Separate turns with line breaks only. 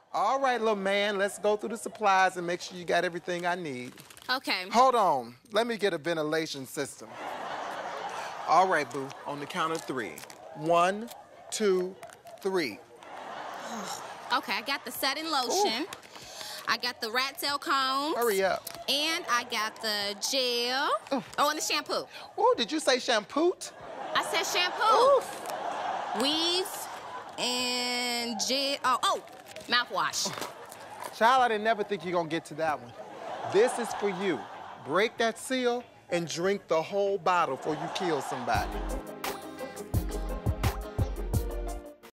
All right, little man, let's go through the supplies and make sure you got everything I need.
Okay.
Hold on. Let me get a ventilation system. All right, boo. On the count of 3. 1, 2, 3.
Okay, I got the setting lotion. Ooh. I got the rat tail combs.
Hurry up.
And I got the gel. Ooh. Oh, and the shampoo.
Oh, did you say shampoo?
I said shampoo. Oof. Weaves and gel. Oh, mouthwash.
Child, I didn't never think you're gonna get to that one. This is for you. Break that seal and drink the whole bottle before you kill somebody.